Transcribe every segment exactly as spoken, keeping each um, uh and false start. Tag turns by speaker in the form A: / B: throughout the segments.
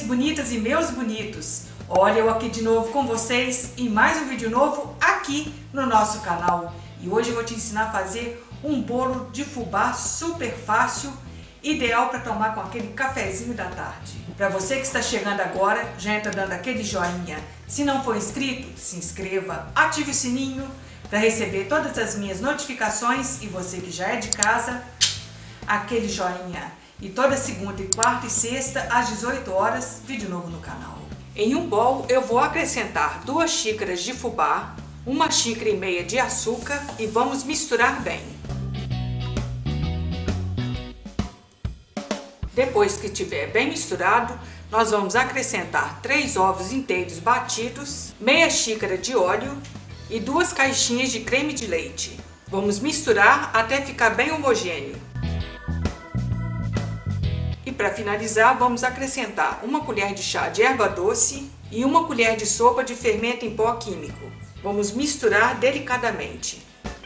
A: bonitas e meus bonitos! Olha eu aqui de novo com vocês em mais um vídeo novo aqui no nosso canal. E hoje eu vou te ensinar a fazer um bolo de fubá super fácil, ideal para tomar com aquele cafezinho da tarde. Para você que está chegando agora, já entra dando aquele joinha. Se não for inscrito, se inscreva, ative o sininho para receber todas as minhas notificações. E você que já é de casa, aquele joinha. E toda segunda, e quarta e sexta, às dezoito horas, vídeo novo no canal. Em um bowl eu vou acrescentar duas xícaras de fubá, uma xícara e meia de açúcar e vamos misturar bem. Depois que estiver bem misturado, nós vamos acrescentar três ovos inteiros batidos, meia xícara de óleo e duas caixinhas de creme de leite. Vamos misturar até ficar bem homogêneo. E para finalizar, vamos acrescentar uma colher de chá de erva doce e uma colher de sopa de fermento em pó químico. Vamos misturar delicadamente.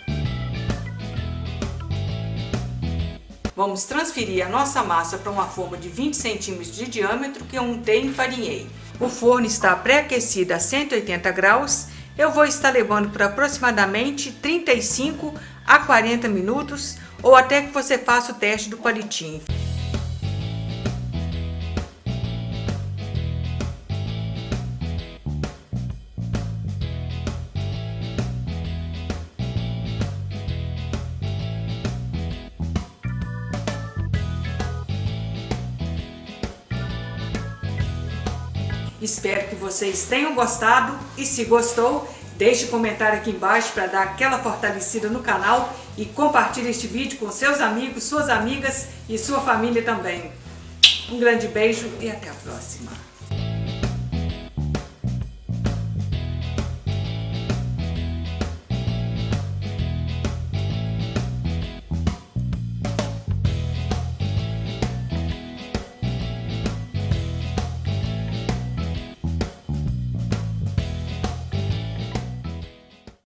A: Vamos transferir a nossa massa para uma forma de vinte centímetros de diâmetro que eu untei e enfarinhei. O forno está pré-aquecido a cento e oitenta graus. Eu vou estar levando por aproximadamente trinta e cinco a quarenta minutos ou até que você faça o teste do palitinho. Espero que vocês tenham gostado e se gostou, deixe um comentário aqui embaixo para dar aquela fortalecida no canal e compartilhe este vídeo com seus amigos, suas amigas e sua família também. Um grande beijo e até a próxima!